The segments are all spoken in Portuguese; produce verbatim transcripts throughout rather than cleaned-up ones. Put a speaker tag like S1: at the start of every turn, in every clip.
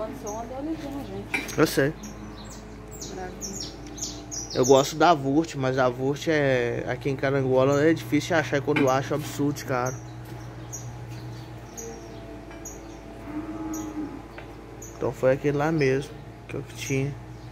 S1: no seu onda é legítima, gente.
S2: Eu sei.
S1: Maravilha.
S2: Eu gosto da Vurt, mas a Vurt é... aqui em Carangola é difícil de achar, e quando eu acho é um absurdo, cara. Então foi aquele lá mesmo, que eu tinha.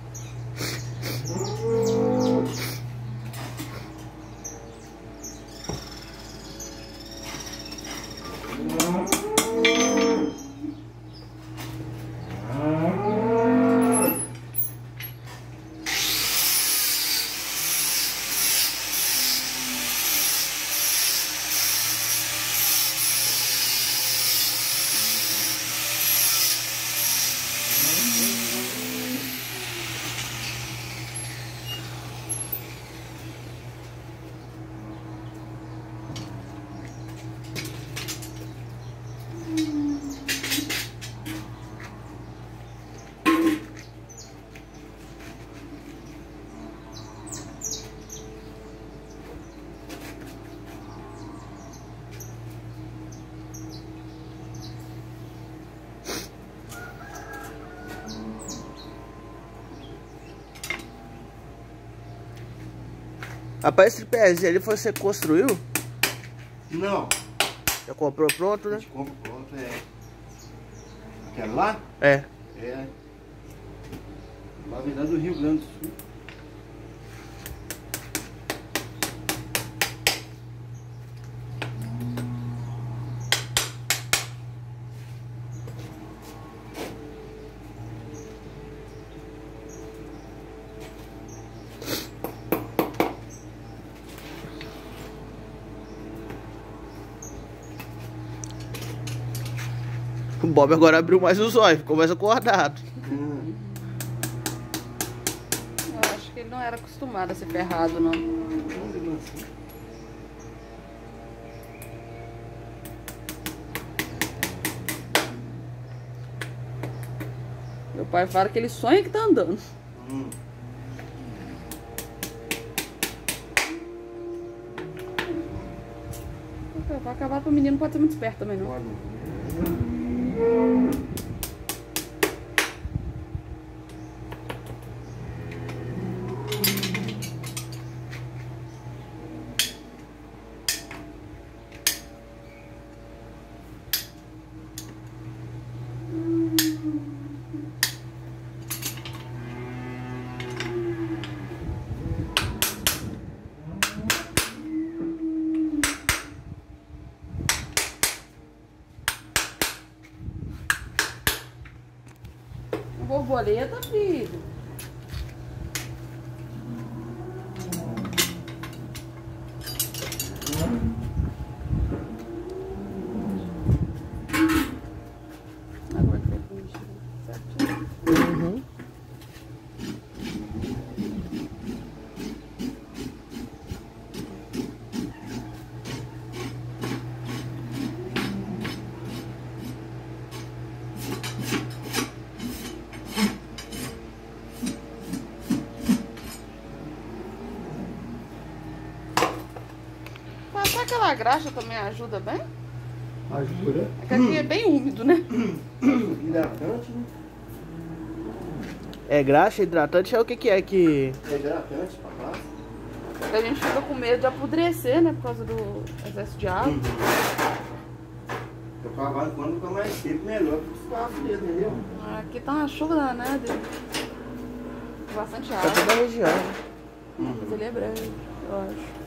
S2: Rapaz, esse tripézinho ali você construiu?
S3: Não.
S2: Já comprou pronto, né?
S3: A gente compra pronto, é. Aquela lá?
S2: É.
S3: É. Lá vem lá do Rio Grande do Sul.
S2: O Bob agora abriu mais os olhos, ficou mais acordado.
S3: Hum.
S1: Eu acho que ele não era acostumado a ser ferrado, não. Meu pai fala que ele sonha que tá andando.
S3: Hum.
S1: Vai acabar pro menino, não pode ser muito esperto também, não.
S3: Olha.
S1: Borboleta, filho. Agora que foi certinho.
S2: Uhum.
S1: Passar aquela graxa também ajuda bem?
S3: Ajuda.
S1: É que aqui é bem úmido, né?
S3: Hidratante, né?
S2: É graxa, hidratante, é o que que é que...
S3: É hidratante pra massa.
S1: A gente fica com medo de apodrecer, né? Por causa do excesso de água.
S3: Uhum. Eu cavalo quando fica mais seco, melhor porque ficar frio, entendeu?
S1: Aqui tá uma chuva danada. Bastante
S2: Tá
S1: água.
S2: toda a região, né?
S1: Mas ele é breve, eu acho.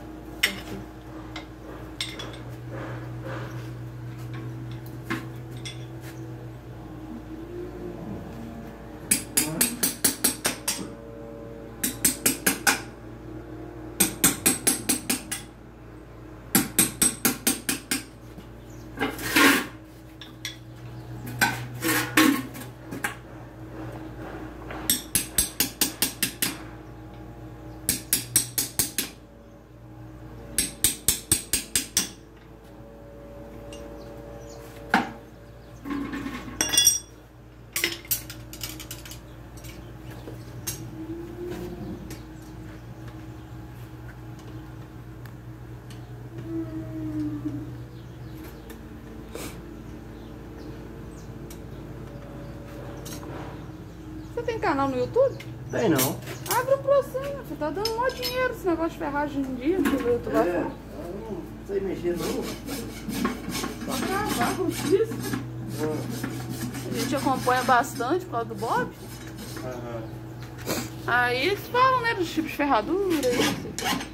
S1: canal no YouTube?
S3: Tem não.
S1: Abre um pra você, né? Você tá dando mó dinheiro esse negócio de ferragem hoje em dia. Deixa eu ver o YouTube lá
S3: É,
S1: fora.
S3: eu não sei mexer não.
S1: Só gravar, como se diz.
S3: Ah.
S1: A gente acompanha bastante por causa do Bob.
S3: Aham.
S1: Aí eles falam, né, dos tipos de ferradura e assim.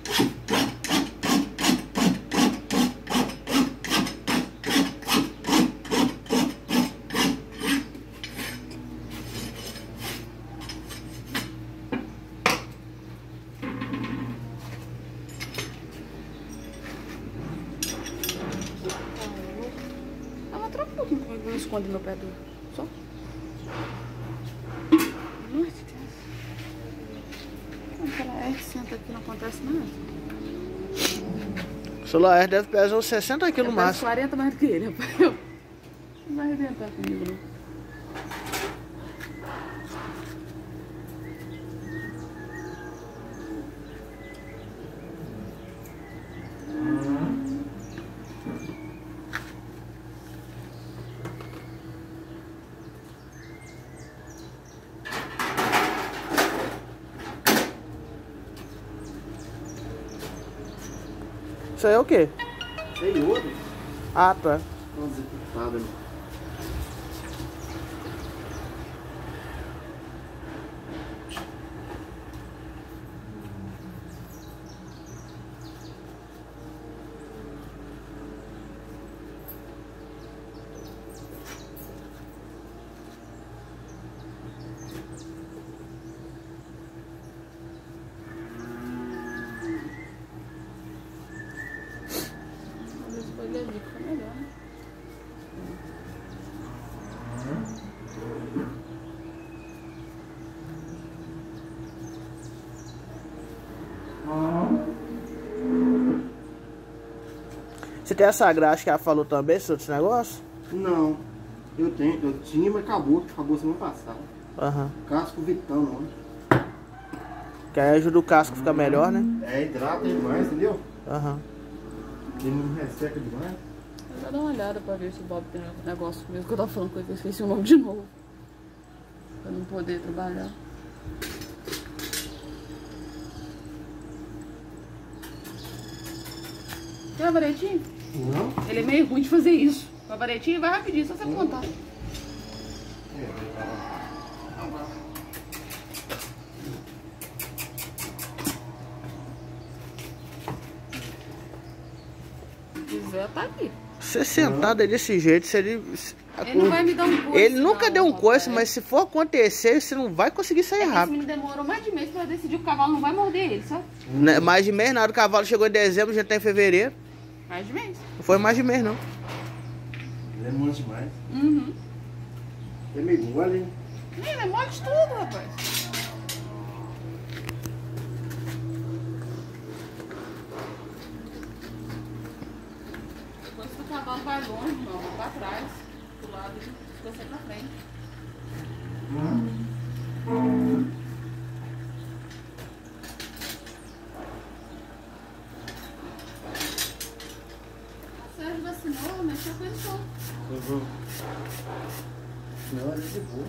S1: Ela troca um pouquinho comigo, não esconde meu pé do... Só. Meu Deus. Aquela R senta aqui, não acontece nada.
S2: O celular R deve pesar uns sessenta quilos no
S1: Eu peso
S2: máximo.
S1: quarenta mais do que ele, rapaz. Eu- Não vai arrebentar comigo, não.
S2: Isso aí é o quê?
S3: Tem outro?
S2: Ah, tá.
S3: Uma desequipada, né?
S1: Talvez escolher ali, fica melhor, né?
S2: Você tem essa graxa que ela falou também, esse outro negócio?
S3: Não. Eu tenho, eu tinha, mas acabou. Acabou semana passada.
S2: Aham.
S3: Casco Vitão, não.
S2: Que aí ajuda o casco a ficar melhor, né?
S3: É, hidrata demais, entendeu?
S2: Aham.
S3: Ele não resseca demais.
S1: Eu vou dar uma olhada pra ver se o Bob tem um negócio mesmo que eu tava falando com ele, que eu esqueci o nome de novo. Pra não poder trabalhar. Quer uma varetinha?
S3: Não?
S1: Ele é meio ruim de fazer isso. Uma varetinha vai rapidinho, só você contar. Se quiser, tá aqui.
S2: Você sentado aí desse jeito, se ele...
S1: Ele não vai me dar um coice.
S2: Ele nunca
S1: não,
S2: deu um
S1: papai.
S2: coice, mas se for acontecer, você não vai conseguir sair
S1: Esse
S2: rápido.
S1: menino demorou mais de mês pra decidir que o cavalo não vai morder ele, sabe?
S2: Né, mais de mês nada, o cavalo chegou em dezembro, já tá em fevereiro.
S1: Mais de mês.
S2: Não foi mais de mês, não.
S3: Ele é monte demais.
S1: Uhum.
S3: Ele é meio mole, hein?
S1: Ele é mole de tudo, rapaz. Depois que o cavalo vai longe, não, vai pra trás, pro lado, ele fica sempre na frente. O Sérgio vacinou, mexeu com ele só.
S3: Uhum. Não, ele é de boa.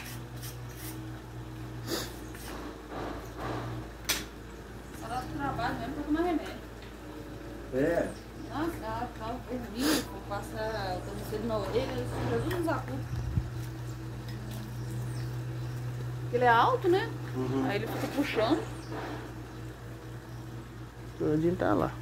S1: Só dá pro trabalho mesmo pra tomar remédio.
S3: É.
S1: Nossa, ela ficava dormindo, passa o tornozelo na orelha, isso Jesus nos acuda. Ele é alto, né?
S3: Uhum.
S1: Aí ele fica puxando.
S2: Tudinho tá lá.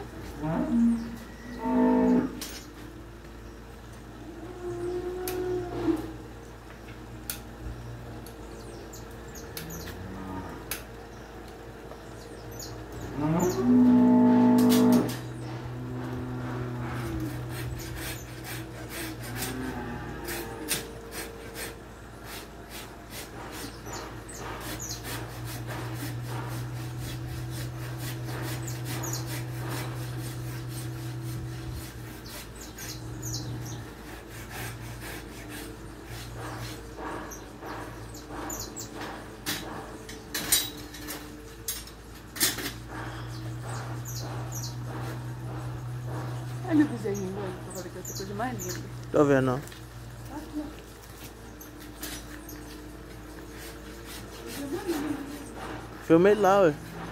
S1: Olha o bezerrinho, velho, que eu falei que ia ser coisa mais linda.
S2: Tô vendo, não. Filmei ele lá, ué.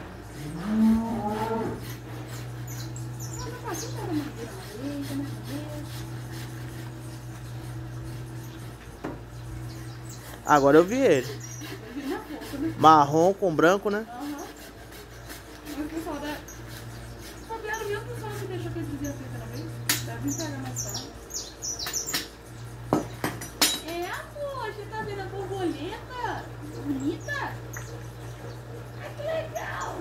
S2: Agora eu vi ele. Marrom com branco, né?
S1: Aham. Mas o pessoal da... Fabiano, mesmo o pessoal que deixou que eles diziam assim pela vez, deve entregar mais tarde. É, amor, você tá vendo a borboleta? Bonita? Ai, que legal!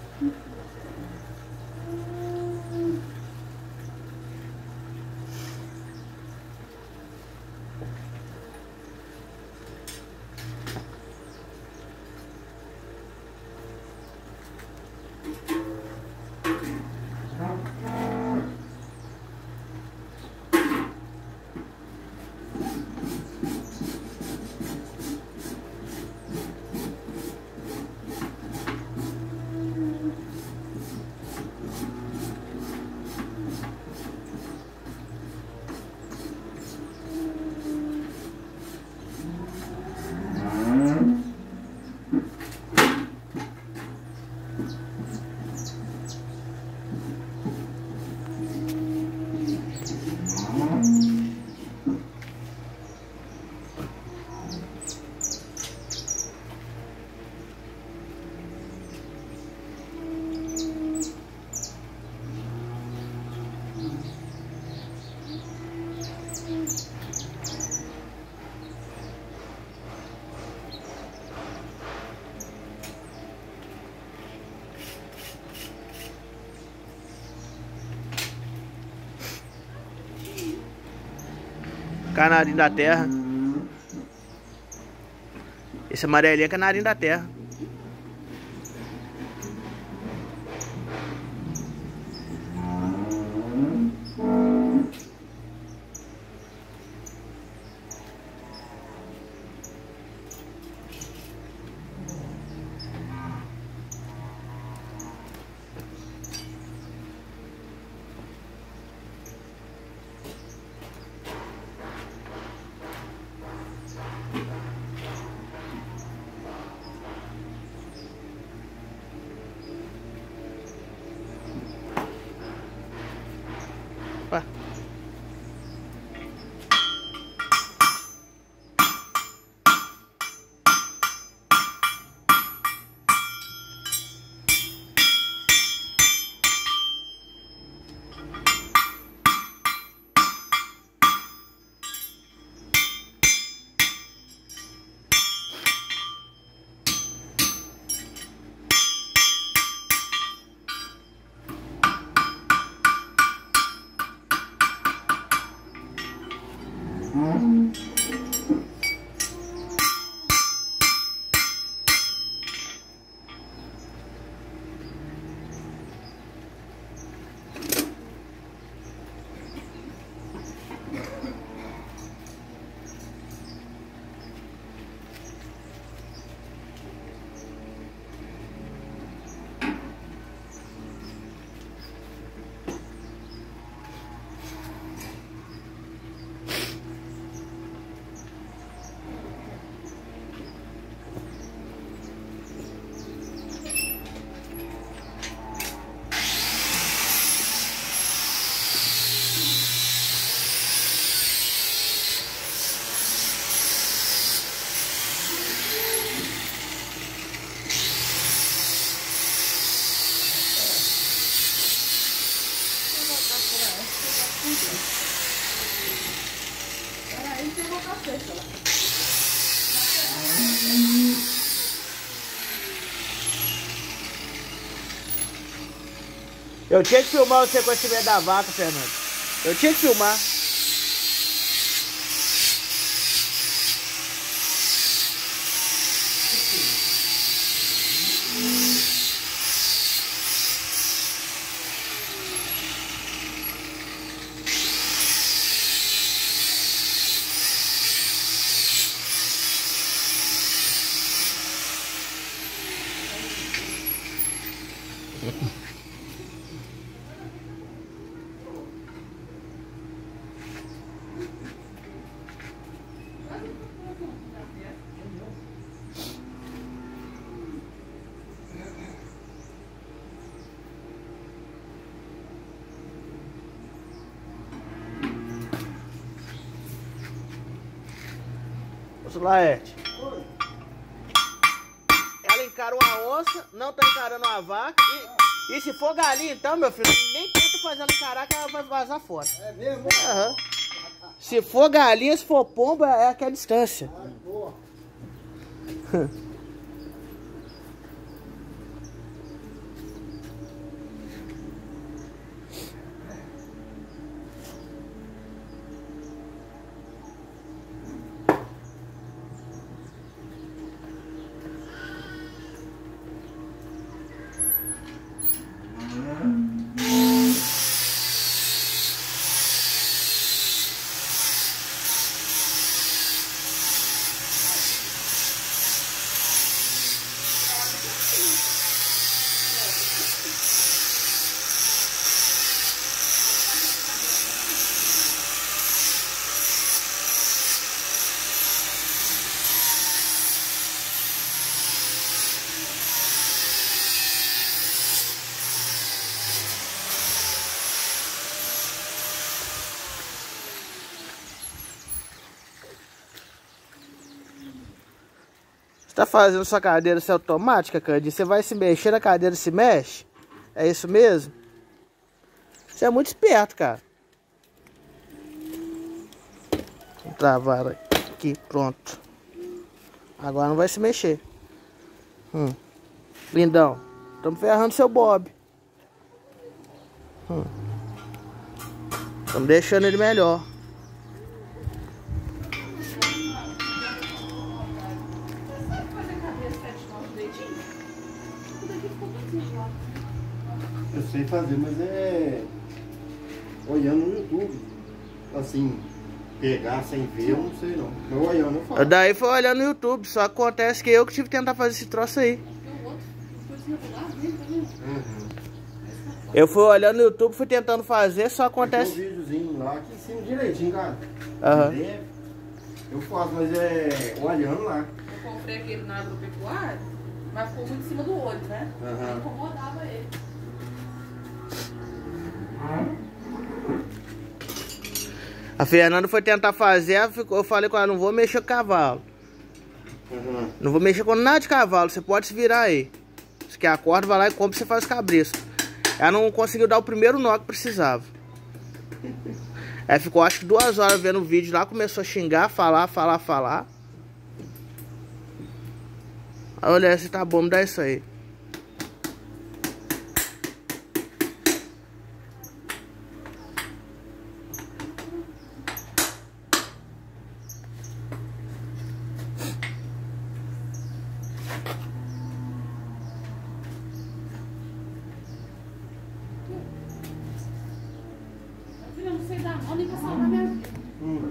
S2: Canarinho da terra. Esse amarelinho é canarinho da terra. Opa.
S1: Peraí, que eu vou pra sexta lá.
S2: Eu tinha que filmar o sequenciamento da vaca, Fernando. Eu tinha que filmar. Pronto, Laerte. Ela encarou a onça, não tá encarando a vaca. E, e se for galinha, então, meu filho, nem tenta fazer ela encarar que ela vai vazar fora.
S3: É mesmo?
S2: Uhum. Se for galinha, se for pomba, é aquela distância.
S3: Ah, boa.
S2: Tá fazendo sua cadeira ser automática, Candinho? Você vai se mexer, a cadeira se mexe? É isso mesmo? Você é muito esperto, cara. Vou travar aqui, pronto. Agora não vai se mexer. Hum. Lindão, estamos ferrando seu Bob. Hum. Estamos deixando ele melhor.
S3: Eu sei fazer, mas é olhando no YouTube. Assim, pegar sem ver, eu não sei não. Mas olhando eu faço.
S2: Daí foi olhando no YouTube, só acontece que eu que tive que tentar fazer esse troço aí.
S3: Uhum.
S2: Eu fui olhando no YouTube, fui tentando fazer, só acontece...
S3: Tem um videozinho lá que ensina direitinho, cara.
S2: Aham.
S3: Uhum. Eu faço, mas é olhando lá.
S1: Eu comprei aquele na agropecuária, mas ficou muito em cima do olho, né?
S3: Uhum.
S1: Incomodava ele.
S2: A Fernanda foi tentar fazer, eu falei com ela, não vou mexer com o cavalo.
S3: Uhum.
S2: Não vou mexer com nada de cavalo, você pode se virar aí. Se quer a corda, vai lá e compra e você faz o cabresto. Ela não conseguiu dar o primeiro nó que precisava. Ela ficou acho que duas horas vendo o vídeo lá, começou a xingar, falar, falar, falar. Aí olha, se tá bom, me dá isso aí.
S1: Eu não sei dar mão nem pra salvar minha vida.
S3: Hum.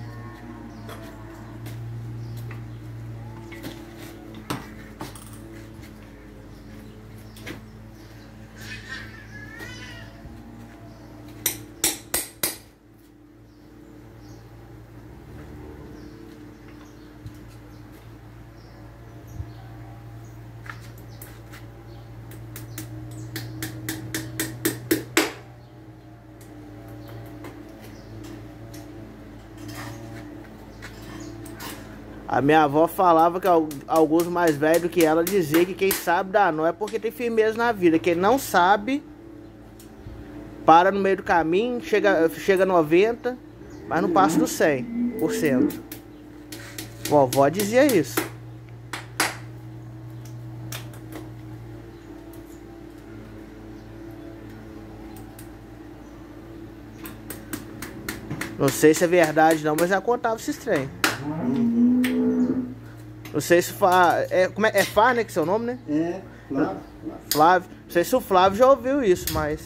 S2: A minha avó falava que alguns mais velhos do que ela dizia que quem sabe dá nó é porque tem firmeza na vida. Quem não sabe, para no meio do caminho, chega, chega a noventa, mas não passa dos cem por cento. Vovó dizia isso. Não sei se é verdade não, mas ela contava esse trem. Não sei se fa... é, como é, é Fá, né, que é seu nome, né?
S3: É, Flávio.
S2: Flávio. Não sei se o Flávio já ouviu isso, mas...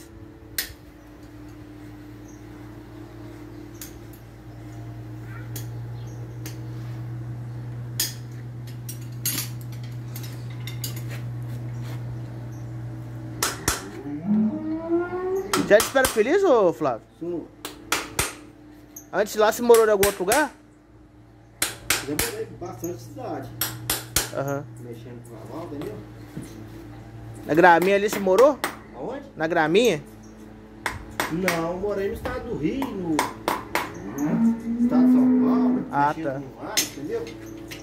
S2: Já te espera feliz, ô Flávio?
S3: Sim.
S2: Antes de lá, você morou em algum outro lugar?
S3: Já morei bastante cidade.
S2: Aham.
S3: Uhum. Mexendo com o cavalo, entendeu?
S2: Na Graminha ali você morou?
S3: Aonde?
S2: Na Graminha?
S3: Não, morei no estado do Rio, no estado de São Paulo.
S2: Ah,
S3: mexendo
S2: tá.
S3: com ar, entendeu?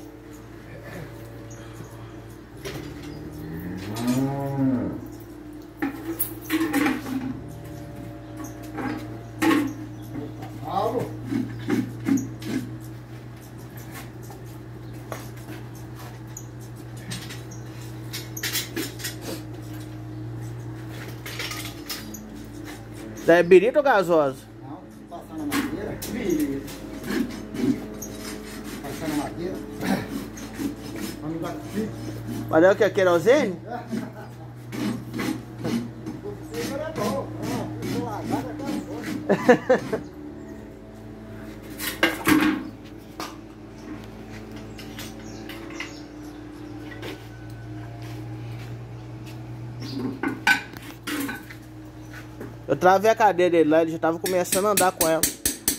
S3: Alô?
S2: É birita ou gasosa?
S3: Não, passar na madeira. Beleza. Passar na madeira. Vamos dar aqui.
S2: Mas é o que? Querosene?
S3: Você é bom. Ah, eu lavar da casa.
S2: Eu travei a cadeira dele lá, ele já tava começando a andar com ela.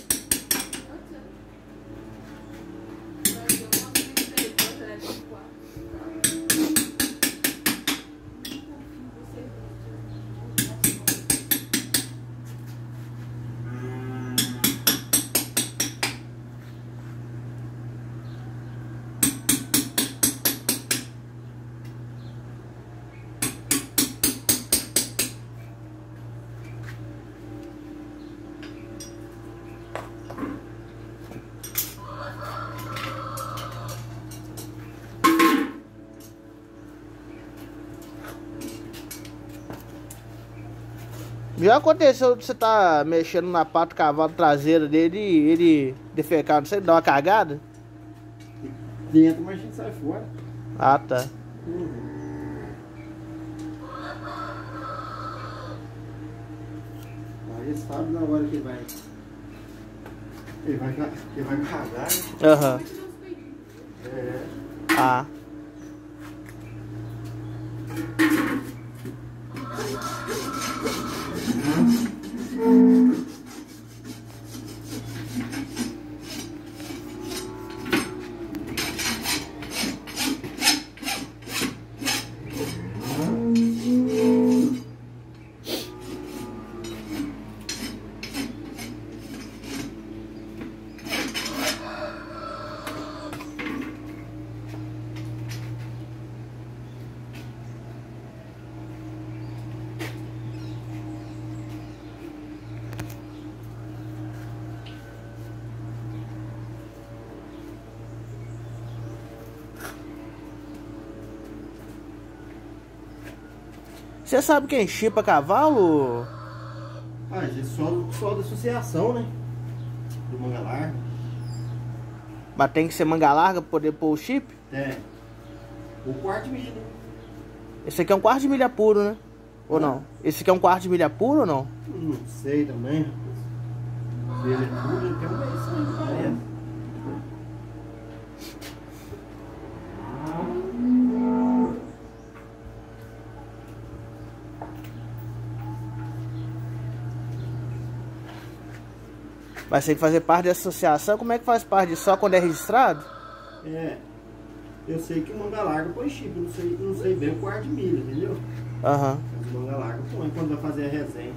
S2: Já aconteceu de você tá mexendo na pata do cavalo traseira dele e ele defecar, não sei, dar uma cagada?
S3: Dentro, mas a gente sai fora.
S2: Ah, tá.
S3: Uhum. Aí ele sabe na hora que ele vai. Ele vai, ca- que ele vai cagar, né?
S2: Aham.
S3: É.
S2: Ah. Você sabe quem chipa cavalo?
S3: Ah, a gente só, só da associação, né? Do manga larga.
S2: Mas tem que ser manga larga pra poder pôr o chip?
S3: É. O quarto milho.
S2: Esse aqui é um quarto de milha puro, né? Ou não? Esse aqui é um quarto de milha puro ou não?
S3: Não sei também. Se ele é puro, ele tem um mês aí, parece.
S2: Mas tem que fazer parte da associação. Como é que faz parte disso? Só quando é registrado?
S3: É. Eu sei que o manga larga põe chip, não sei, não sei bem o quarto de milho, entendeu?
S2: Aham.
S3: Mas o manga larga põe quando vai fazer a resenha.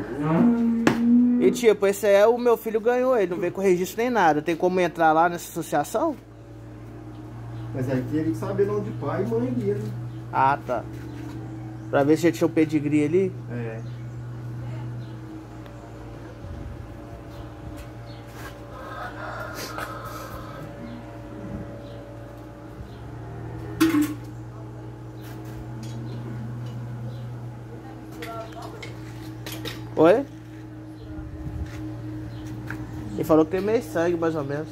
S2: E tipo, esse é o meu filho ganhou, ele não veio com registro nem nada. Tem como entrar lá nessa associação?
S3: Mas aí teria que saber nome de pai e mãe dele. Né?
S2: Ah, tá. Pra ver se já tinha o pedigree ali.
S3: É.
S2: Oi? Ele falou que tem meio sangue, mais ou menos.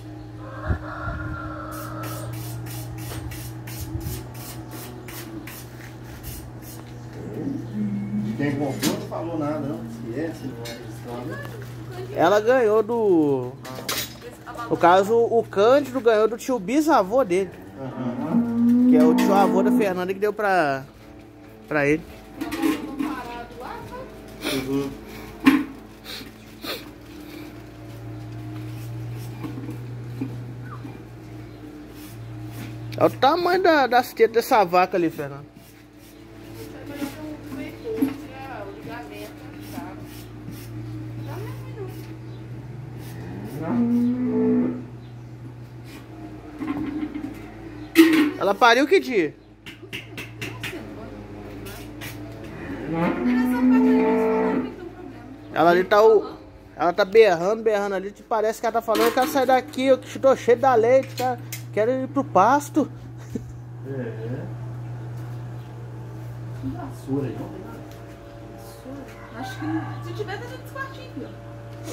S3: Quem comprou não falou nada, não. Se é, se não é registrado.
S2: Ela ganhou do... No caso, o Cândido ganhou do tio bisavô dele.
S3: Aham.
S2: Que é o tio avô da Fernanda que deu pra, pra ele.
S3: Uhum.
S2: É o tamanho da, das tetas dessa vaca ali, Fernanda. Ela pariu que dia? Ela ali tá o. Ela tá berrando, berrando ali. Parece que ela tá falando, eu quero sair daqui, eu estou cheio da leite, cara. Quero ir pro pasto.
S3: É. Que vassoura aí, não tem nada.
S1: Vassoura? Acho que se tiver, tá dentro desse quartinho aqui, ó.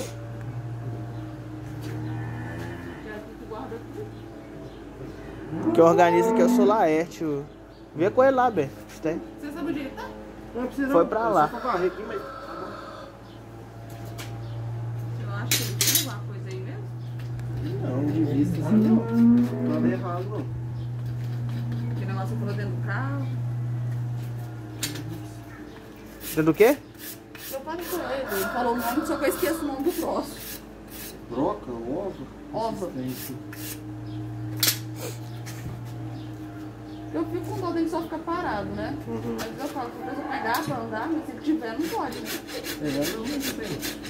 S1: Já aqui que guarda tudo.
S2: Que organiza aqui é o Solaerte. Vê com ele lá, Bê. Se tem.
S1: Você sabe onde ele tá?
S3: Não precisa.
S2: Foi pra lá.
S3: Só pra varrer aqui, mas.
S1: Eu acho que ele tem alguma coisa aí mesmo.
S3: Não, de vista assim não. Nada errado não.
S1: Aquele negócio que falou dentro do carro.
S2: Dentro do quê?
S1: Eu falei com ele, ele falou o nome, só que eu esqueço o nome do troço.
S3: Broca, ovo.
S1: Ova. Eu fico com dó dele só ficar parado, né?
S3: Uhum.
S1: Mas eu falo, se a pessoa pegar pra andar, mas se ele tiver, não pode, né?
S3: É, não, não tem.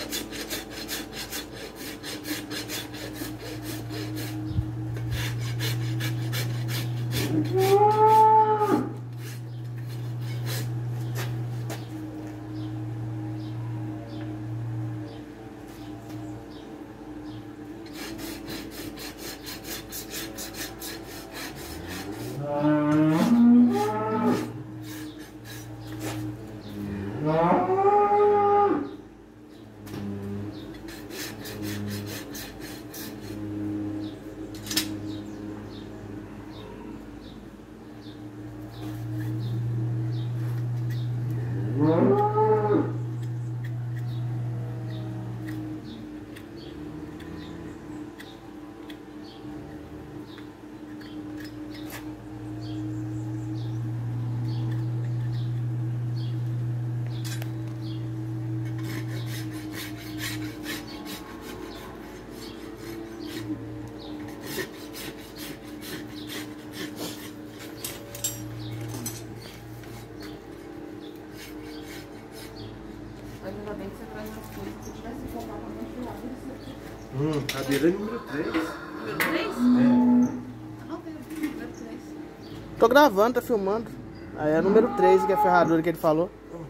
S1: Mas ainda bem que você traz umas coisas. Se eu tivesse comprado uma ventiladora, você...
S3: Hum, cadeira número três.
S1: Número três?
S3: É.
S1: Não, tem número três.
S2: Tô gravando, tá filmando. Aí é número três, que é a ferradura que ele falou.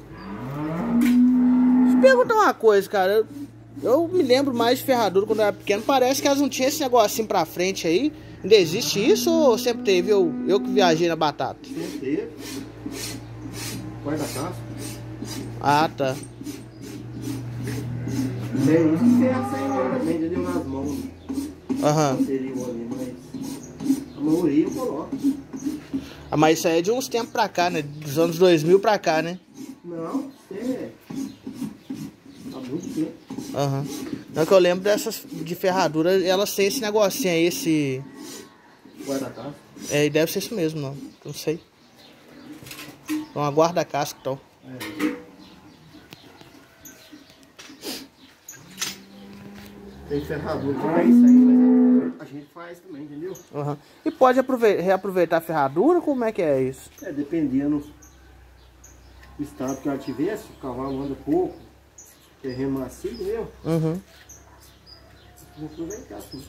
S2: Deixa eu perguntar uma coisa, cara. Eu, eu me lembro mais de ferradura quando eu era pequeno. Parece que elas não tinham esse negocinho pra frente aí. Ainda existe isso ou sempre teve? Eu, eu que viajei na batata.
S3: Sempre teve. Guarda-casco.
S2: Ah, tá.
S3: Tem uns que ferra sem hora também, entendeu? Nas mãos.
S2: Aham.
S3: Seria o ali, mas a maioria eu coloco.
S2: Ah, mas isso aí é de uns tempos pra cá, né? Dos anos dois mil pra cá, né?
S3: Não, é. Há muito tempo.
S2: Aham. Não, que eu lembro dessas de ferradura, elas têm esse negocinho aí, esse...
S3: Guarda-casco.
S2: É, deve ser isso mesmo, não. Não sei. É uma guarda-casca, então.
S3: É. Tem ferradura que vai sair, mas a gente faz também, entendeu?
S2: Uhum. E pode aprove- reaproveitar a ferradura? Como é que é isso?
S3: É, dependendo do estado que ela tiver, se o cavalo anda pouco, terreno macio, entendeu?
S2: Uhum.
S3: Vou aproveitar assim.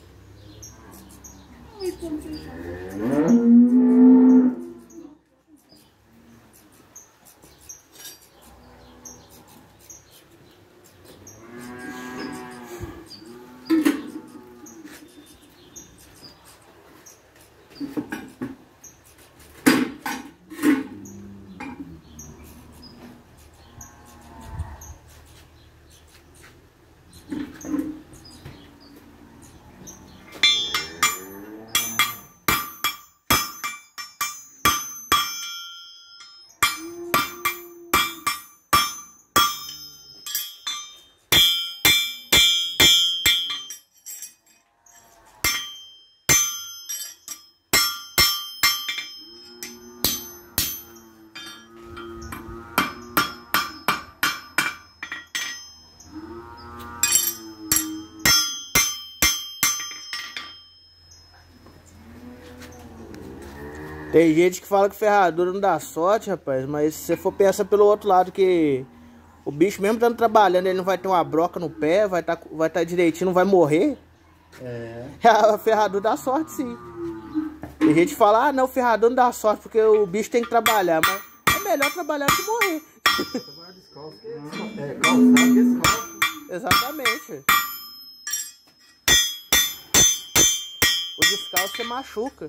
S2: Tem gente que fala que ferradura não dá sorte, rapaz. Mas se você for pensar pelo outro lado, que o bicho mesmo estando trabalhando, ele não vai ter uma broca no pé, vai estar vai tá direitinho, não vai morrer.
S3: É.
S2: A ferradura dá sorte, sim. Tem gente que fala, ah não, ferradura não dá sorte porque o bicho tem que trabalhar. Mas é melhor trabalhar do que morrer.
S3: Trabalhar descalço, que é descalço. É, calçado, descalço.
S2: Exatamente. O descalço você machuca.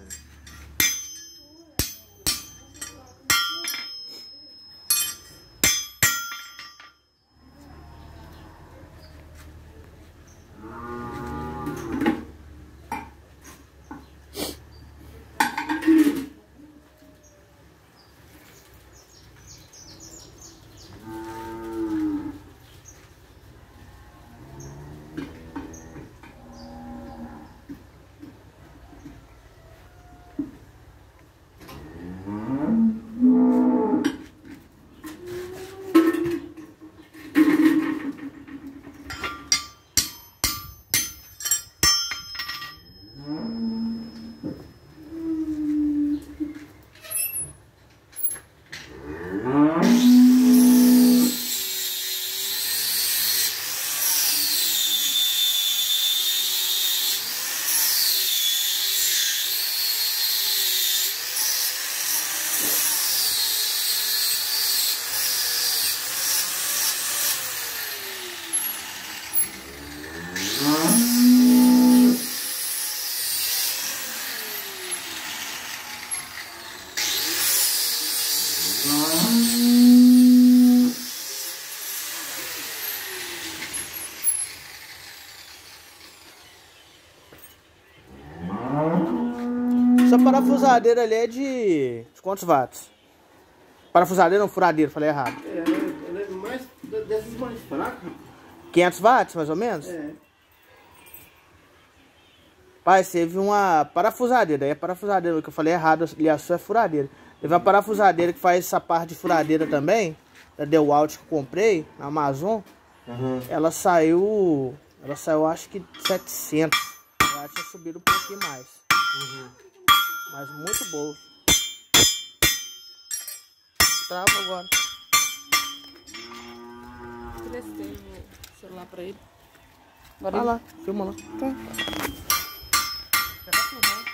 S2: Essa parafusadeira ali é de... de quantos watts? Parafusadeira não, furadeira, falei errado.
S3: É, ela é mais dessas mais fracas.
S2: quinhentos watts, mais ou menos?
S3: É.
S2: Pai, teve uma parafusadeira, aí é parafusadeira, que eu falei errado, ali a sua é furadeira. Teve uma parafusadeira que faz essa parte de furadeira também, da DeWalt que eu comprei, na Amazon.
S3: Uhum.
S2: Ela saiu, ela saiu acho que setecentos. Ela tinha subido um pouquinho mais.
S3: Uhum.
S2: Mas muito boa. Trava agora.
S1: Emprestei o celular pra ele. Agora
S2: Vai
S1: ele-
S2: lá, filma lá. Tá. Já tá filmando.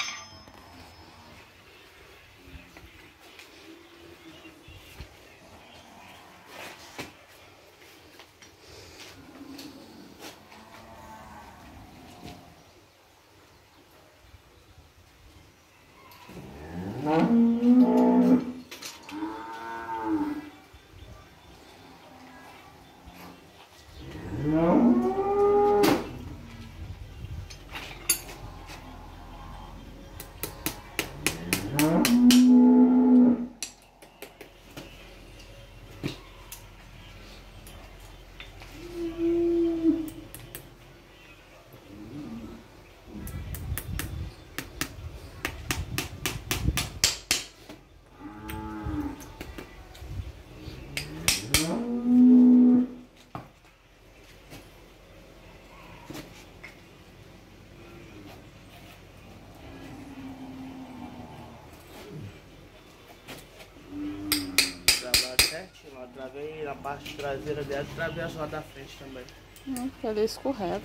S2: Certinho, ó, travei na parte traseira dela e travei as rodas da frente também.
S1: Não, ele escorrega.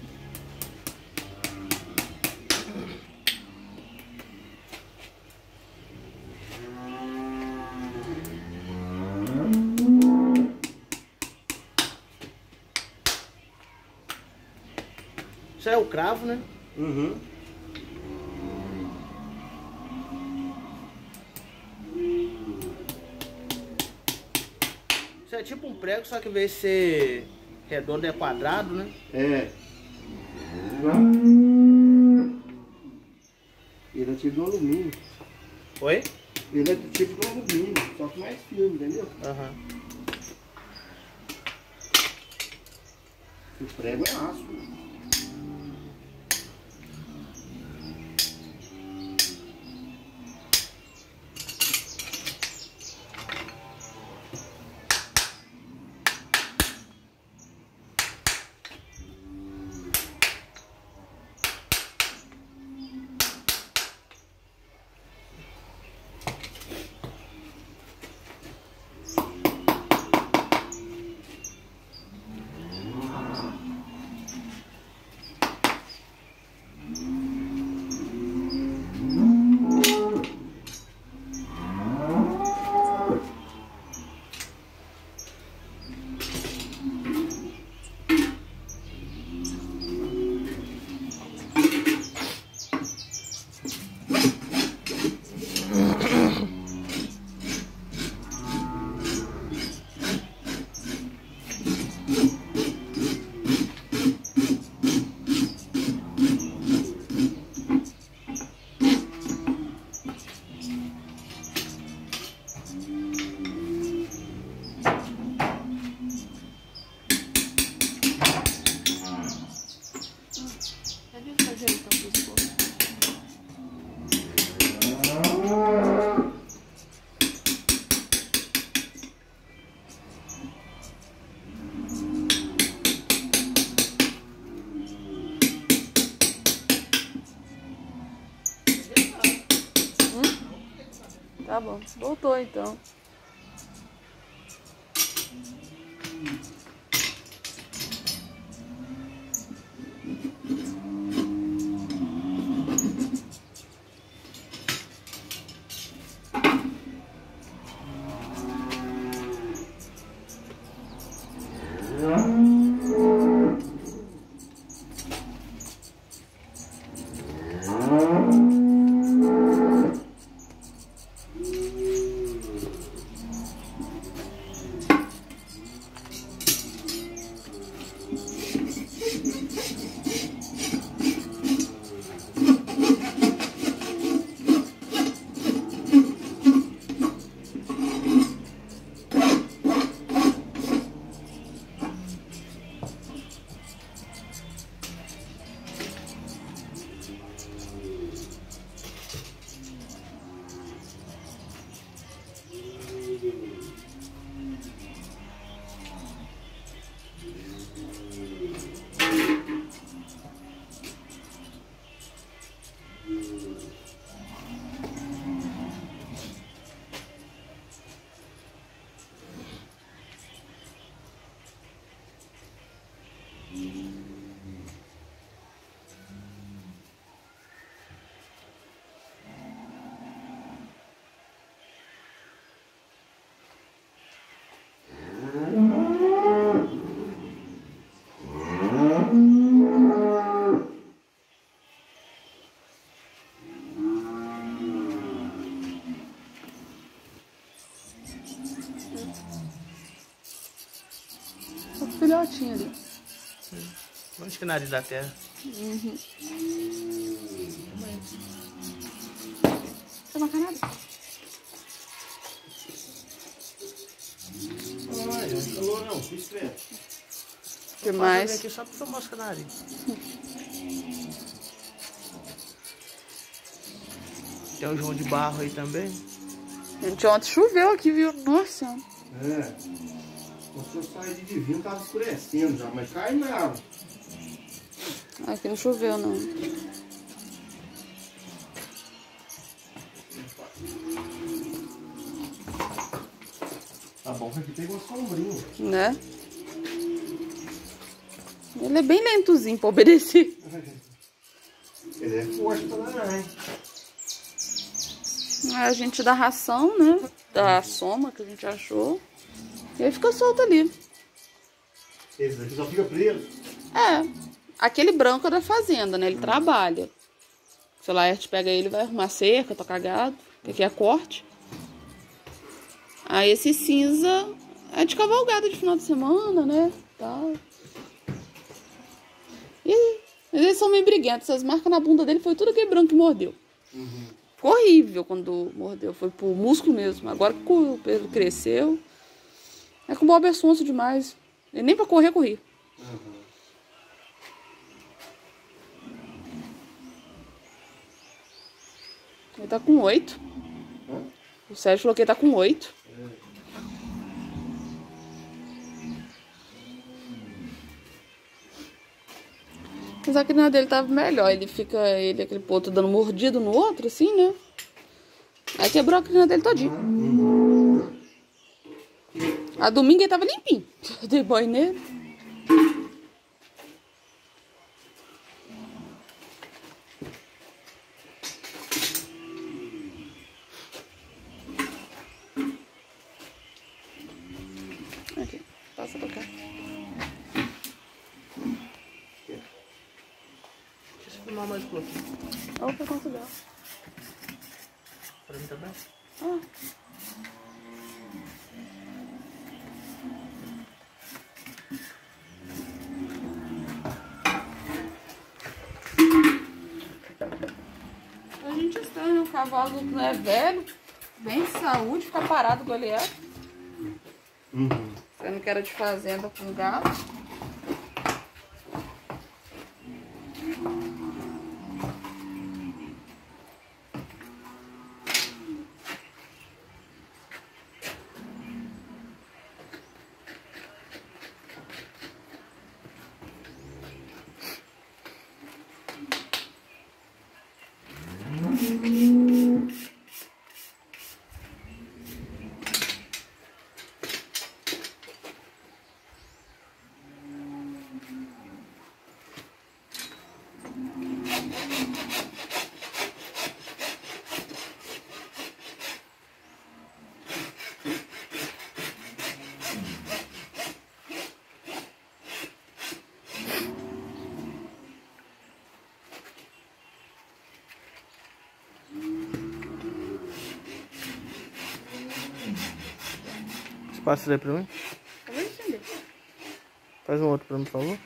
S2: Isso é o cravo, né?
S3: Uhum.
S2: Isso é tipo um prego, só que em vez de ser redondo é quadrado, né?
S3: É. Ele é tipo de alumínio.
S2: Oi?
S3: Ele é do tipo de alumínio, só que mais firme, entendeu?
S2: Aham.
S3: O prego é aço.
S1: Tá bom, voltou então. Filhotinho ali.
S2: Onde que nariz da terra?
S1: Uhum. Tá macanado?
S3: Ah, não falou não, fiz credo.
S1: O que mais?
S2: Aqui só pra mosca nariz. Tem o João de Barro aí também.
S1: Gente, ontem choveu aqui, viu? Nossa.
S3: É. Se eu sair de divino, tava escurecendo já, mas cai nada.
S1: Aqui não choveu, não.
S3: Tá bom que aqui tem uma sombrinha.
S1: Né? Ele é bem lentozinho pra obedecer.
S3: Ele é forte pra danar, hein?
S1: Aí a gente dá ração, né? Da soma que a gente achou. E aí fica solto ali.
S3: Esse daqui só fica preso.
S1: É. Aquele branco é da fazenda, né? Ele hum. trabalha. Se o Laerte pega ele, vai arrumar cerca, tocar gado. Que aqui é corte. Aí esse cinza é de cavalgada de final de semana, né? Tal. E eles são meio briguentos. Essas marcas na bunda dele foi tudo aquele branco que mordeu.
S3: Uhum.
S1: Ficou horrível quando mordeu. Foi pro músculo mesmo. Agora que o pelo cresceu. É que o Bob é sonso demais. Ele nem pra correr, corri.
S3: Uhum.
S1: Ele tá com oito.
S3: Hã?
S1: O Sérgio falou que ele tá com oito.
S3: É.
S1: Mas a crina dele tava melhor. Ele fica, ele aquele ponto dando mordido no outro, assim, né? Aí quebrou a crina dele todinho.
S3: Uhum.
S1: A domingo ele tava limpinho. Eu dei banho nele. Aqui, passa pra cá.
S2: Deixa eu filmar mais um pouquinho.
S1: Opa, quanto dá?
S2: Pra mim também?
S1: Ah. A gente estranha, o cavalo não é velho, bem de saúde, fica parado igual ele é.
S3: Uhum.
S1: Sendo que era de fazenda com gado.
S2: Passa isso aí pra mim.
S1: Eu vou entender.
S2: Faz um outro pra mim, por favor.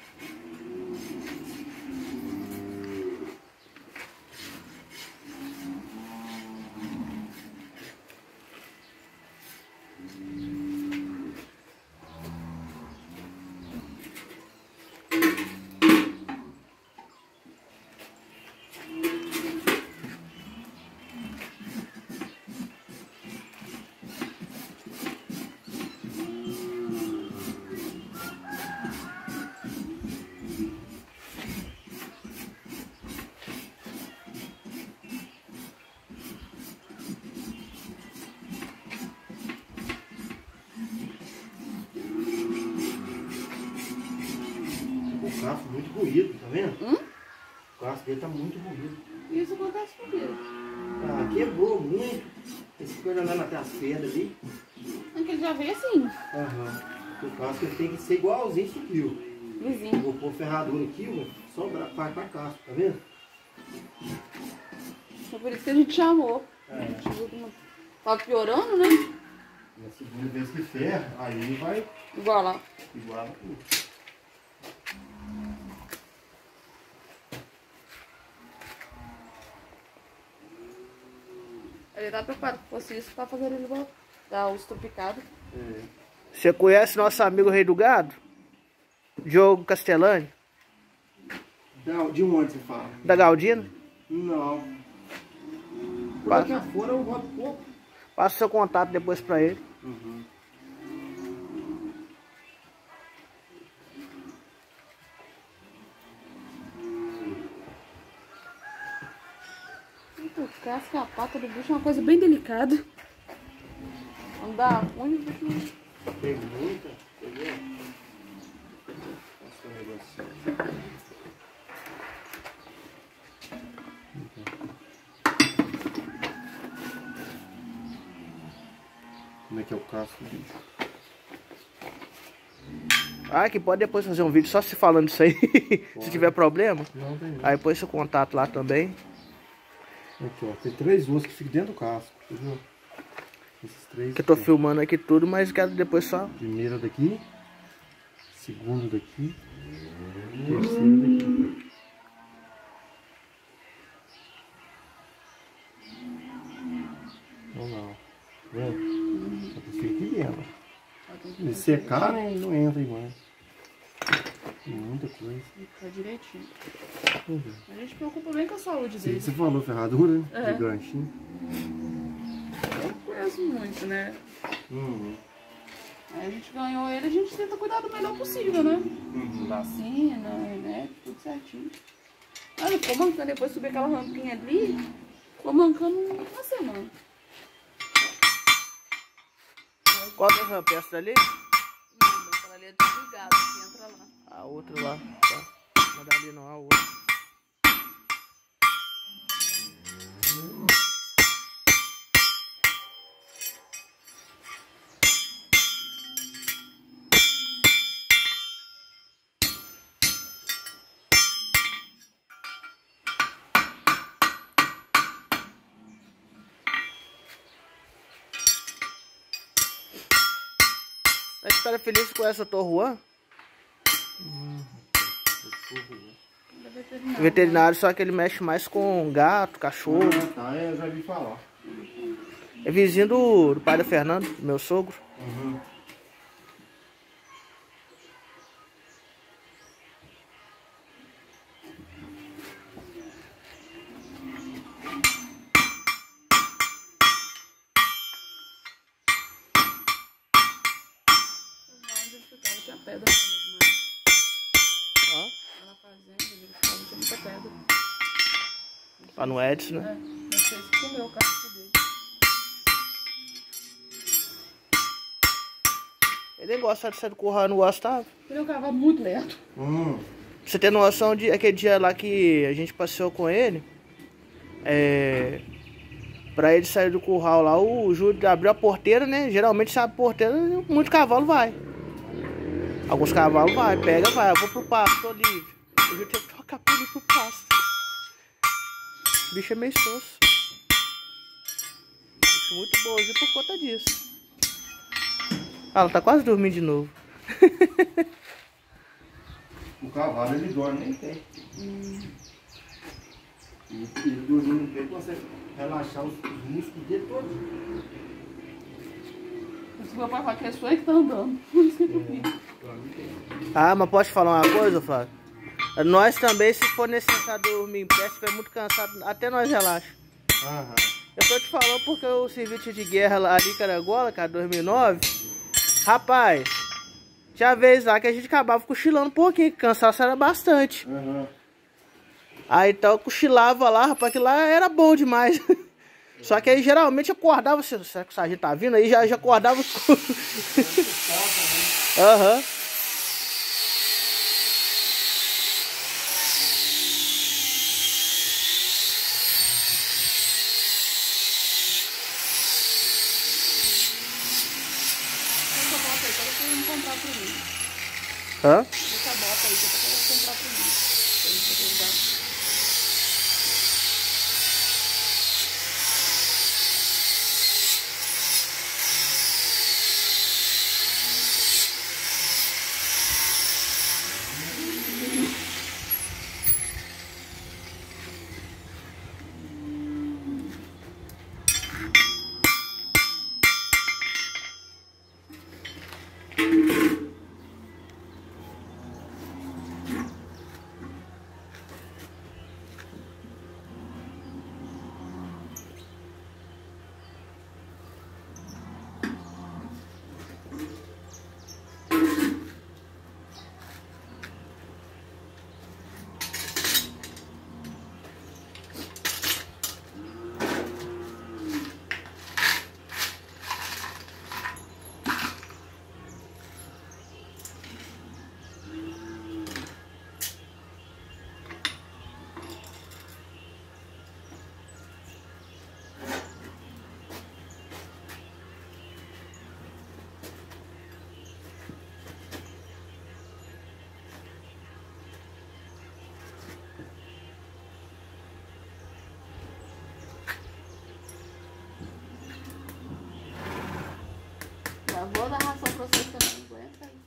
S3: O casco muito ruído, tá vendo?
S1: Hum?
S3: O casco dele tá muito ruído.
S1: Isso acontece comigo.
S3: Ah, quebrou muito. Esse coisa andando até as pedras ali.
S1: É que ele já veio assim,
S3: Aham. O casco ele tem que ser igualzinho esse aqui, ó.
S1: vizinho.
S3: Vou pôr ferradura aqui, ó. Só pra, faz pra casco, tá vendo?
S1: Foi por isso que a gente chamou.
S3: É.
S1: A gente viu que não tava piorando, né?
S3: E a segunda vez que ferra, aí vai
S1: Igual lá.
S3: igual tudo.
S1: Ele tá preparado que fosse isso pra fazer ele voltar. Dar os tropicados.
S3: É.
S2: Você conhece nosso amigo Rei do Gado? Diogo Castellani?
S3: Da- De onde você fala?
S2: Da Galdina?
S3: Não. Por
S2: Passa.
S3: aqui afora eu rodo pouco.
S2: Passa o seu contato depois pra ele.
S3: Uhum.
S1: Muito casca, a pata do bicho é uma coisa bem delicada. Não dá ruim, o bicho não...
S3: Tem muita, entendeu? Passa um negocinho. Como é que é o casco do bicho?
S2: Ah, que pode depois fazer um vídeo só se falando isso aí. Se tiver problema.
S3: Não, tem não.
S2: Aí põe seu contato lá também.
S3: Aqui, ó. Tem três ossos que ficam dentro do casco, entendeu? Esses três.
S2: Que eu tô
S3: aqui.
S2: filmando aqui tudo, mas quero depois só.
S3: Primeiro daqui. Segundo daqui. Terceiro daqui. Vamos lá, ó. Tá vendo? Só que fica aqui dentro. Se secar, né? Não entra igual. Tem muita coisa.
S1: Tá direitinho.
S3: Uhum.
S1: A gente se preocupa bem com a saúde
S3: Você,
S1: dele.
S3: você falou ferradura, né?
S1: É.
S3: De ganchinho.
S1: Eu não conheço muito, né?
S3: Uhum.
S1: Aí a gente ganhou ele, a gente tenta cuidar do melhor possível, né?
S3: Uhum.
S1: Vacina, remédio, tudo certinho. Aí ele ficou mancando, depois subir aquela rampinha ali, ficou mancando uma semana.
S2: Qual que é a peça dali?
S1: Não, aquela ali é desligada, que entra lá.
S2: A outra lá. Tá. Não dali não, a outra. A gente tá feliz com essa Tor Juan?
S1: Da veterinária.
S2: Veterinário, só que ele mexe mais com gato, cachorro.
S3: Ah, tá, eu já vi falar.
S2: É vizinho do, do pai da Fernanda, meu sogro.
S3: Uhum.
S1: Lá onde ele ficava tinha pedra também demais.
S2: Ó,
S1: Lá na fazenda onde ele ficava tinha muita pedra.
S2: lá no Edson,
S1: É,
S2: né?
S1: não sei se comeu o casco dele.
S2: Ele gosta de sair do curral, não gostava.
S1: Ele é um cavalo muito lento.
S3: Hum.
S2: Pra você ter noção, de aquele dia lá que a gente passeou com ele, é... pra ele sair do curral lá, o Júlio abriu a porteira, né? Geralmente se abre a porteira, muito cavalo vai. Alguns cavalos vai, pega, vai, eu vou pro pasto, tô livre. O Júlio teve que tocar pra ele pro pasto. O bicho é meio sonso. Bicho muito boazinho por conta disso. Ah, ela tá quase dormindo de novo.
S3: O cavalo ele dorme nem tem. Hum. E ele dormindo no peito consegue relaxar os, os músculos dele todos.
S1: Se meu pai fala que é só ele que tá andando. Por isso que eu dormi.
S2: Ah, mas posso te falar uma coisa, Flávio? Nós também, se for necessário dormir em pé, se estiver muito cansado, até nós relaxa.
S3: Aham.
S2: Eu tô te falando porque o serviço de guerra lá ali em Caragola, cara, dois mil e nove, rapaz, tinha vez lá que a gente acabava cochilando um pouquinho, que cansaço era bastante.
S3: Uhum.
S2: Aí então eu cochilava lá, rapaz, que lá era bom demais. Só que aí geralmente eu acordava, será que o sargento tá vindo? Aí já, já acordava os Aham. Uhum.
S1: Comprar pra mim.
S2: Hã?
S1: Deixa a bota aí que eu vou comprar pra mim. Pra gente poder usar. Já vou dar ração pra vocês também, aguenta aí.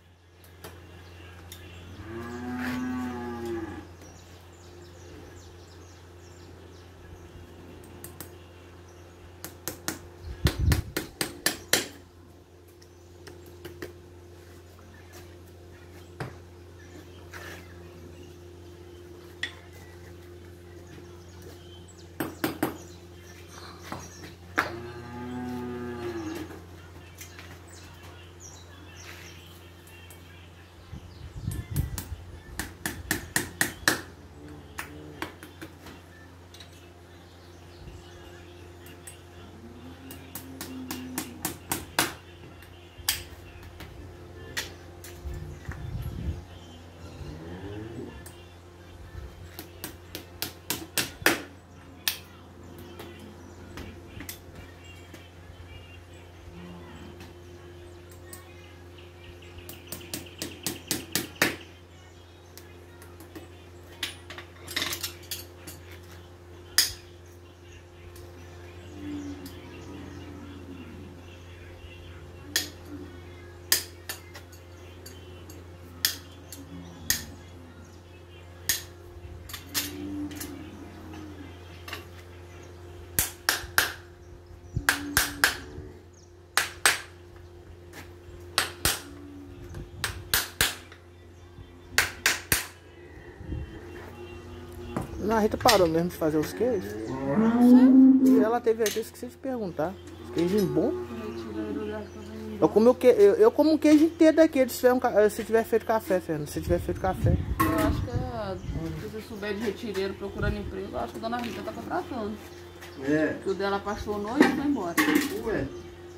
S2: A Rita parou mesmo de fazer os queijos. E ela teve aqui, esqueci de perguntar. Os queijos bons. Eu como, o que, eu, eu como um queijo inteiro daquele se tiver, um, se tiver feito café, Fernando. Se tiver feito café.
S1: Eu acho que se você souber de retireiro procurando emprego, eu acho que a dona Rita tá contratando.
S3: É.
S1: Porque o dela apaixonou e foi embora.
S3: Ué.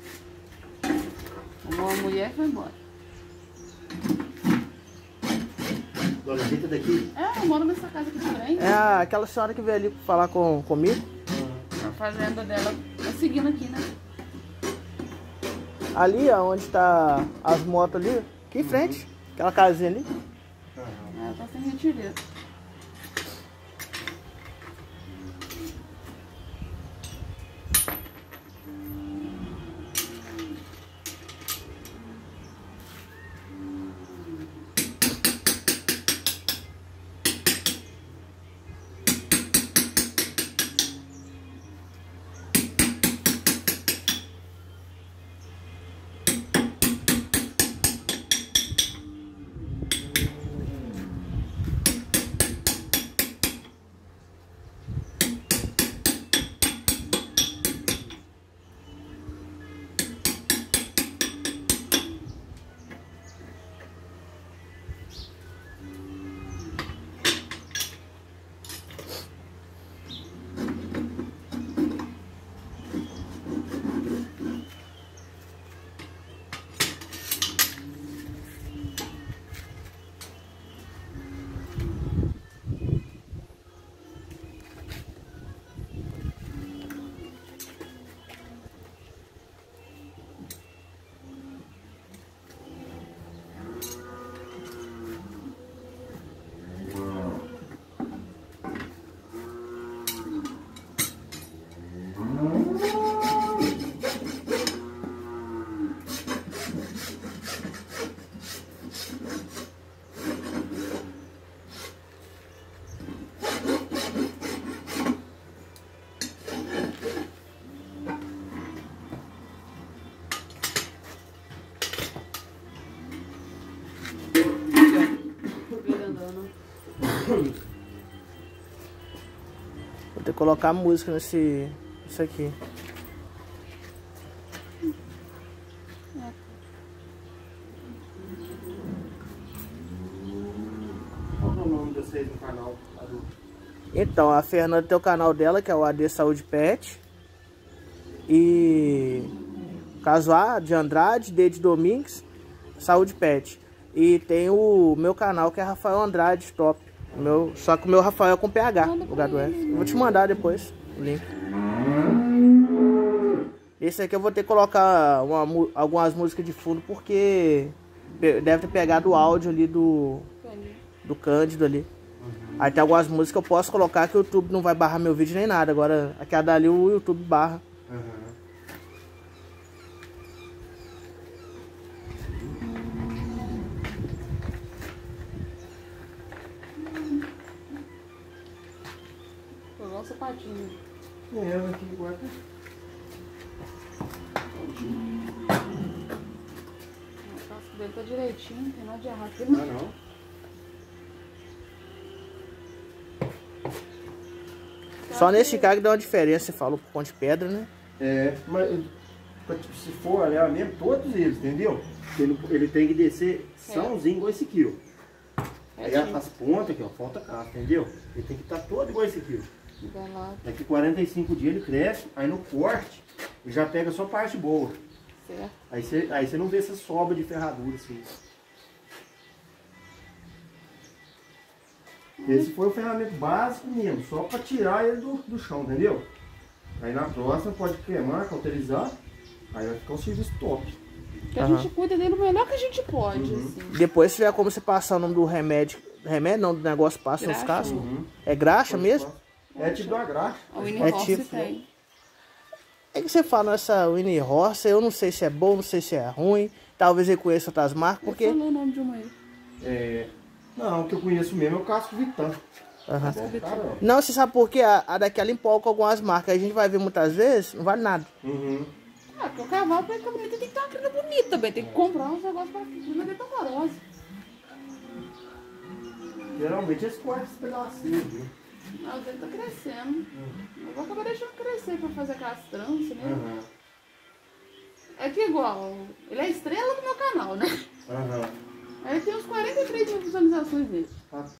S1: Uma mulher foi embora.
S3: Dona Rita daqui?
S1: É, eu moro nessa casa aqui também.
S2: É a, aquela senhora que veio ali falar com, comigo.
S1: A fazenda dela tá seguindo aqui, né?
S2: Ali, onde tá as motos ali, aqui em frente. Aquela casinha ali.
S1: Uhum. Ela tá sem retireiro.
S2: Vou ter que colocar música nesse... Isso aqui.
S3: Qual é o nome de vocês no canal?
S2: Então, a Fernanda tem o canal dela, que é o A D Saúde Pet. E... Caso A, de Andrade, D de Domingues, Saúde Pet. E tem o meu canal, que é Rafael Andrade Top. Meu, só que o meu Rafael é com P H, no lugar do F. Eu vou te mandar depois o link. Esse aqui eu vou ter que colocar uma, algumas músicas de fundo, porque deve ter pegado o áudio ali do, do Cândido ali. Aí tem algumas músicas que eu posso colocar que o YouTube não vai barrar meu vídeo nem nada. Agora, aqui a dali o YouTube barra.
S3: Uhum.
S1: Igual um sapatinho.
S3: É, ela aqui guarda.
S1: O casco dele tá direitinho, não tem nada de errado aqui,
S3: Ah, não.
S2: Só nesse carro que dá uma diferença, você falou por conta de pedra, né?
S3: É, mas tipo, se for olhar mesmo, todos eles, entendeu? Ele, ele tem que descer sãozinho igual esse aqui, ó. Aí as pontas aqui, ó, falta casca, entendeu? Ele tem que estar todo igual esse aqui, ó. Daqui quarenta e cinco dias ele cresce, aí no corte ele já pega só parte boa.
S1: Certo.
S3: Aí você aí você não vê essa sobra de ferradura assim. Esse foi o ferramenta básico mesmo, só para tirar ele do, do chão, entendeu? Aí na próxima pode queimar, cauterizar, aí vai ficar um serviço top.
S1: Que a
S2: Uhum.
S1: gente cuida dele o melhor que a gente pode,
S3: Uhum.
S1: assim.
S2: Depois, se tiver como você passar o nome do remédio. Remédio não, do negócio passa nos
S1: Graxa.
S2: cascos.
S3: Uhum.
S2: É graxa mesmo?
S3: É tipo uma graxa.
S1: A Winnie
S2: É
S1: Horse
S2: tipo-
S1: tem.
S2: É que você fala essa Winnie Horse, eu não sei se é bom, não sei se é ruim. Talvez eu conheça outras marcas,
S1: Porque...
S2: porque...
S1: falou o nome de uma aí.
S3: É... Não, o que eu conheço mesmo é o casco Vitan.
S2: Aham.
S3: Cara,
S2: Não, você sabe por quê? A, a daquela empolga algumas marcas. A gente vai ver muitas vezes, não vale nada.
S3: uhum.
S1: Ah, porque o cavalo, pra ficar bonito, tem que ter uma crina bonita também. Tem que comprar uns negócios pra crina dele horrorosa.
S3: Geralmente eles cortam esse pedacinho, viu?
S1: Ah, o dele tá crescendo. Eu vou acabar deixando crescer pra fazer aquelas tranças, né?
S3: Aham.
S1: É que igual, ele é estrela do meu canal, né?
S3: Aham.
S1: Aí tem uns quarenta e três mil visualizações nele.
S3: Ah,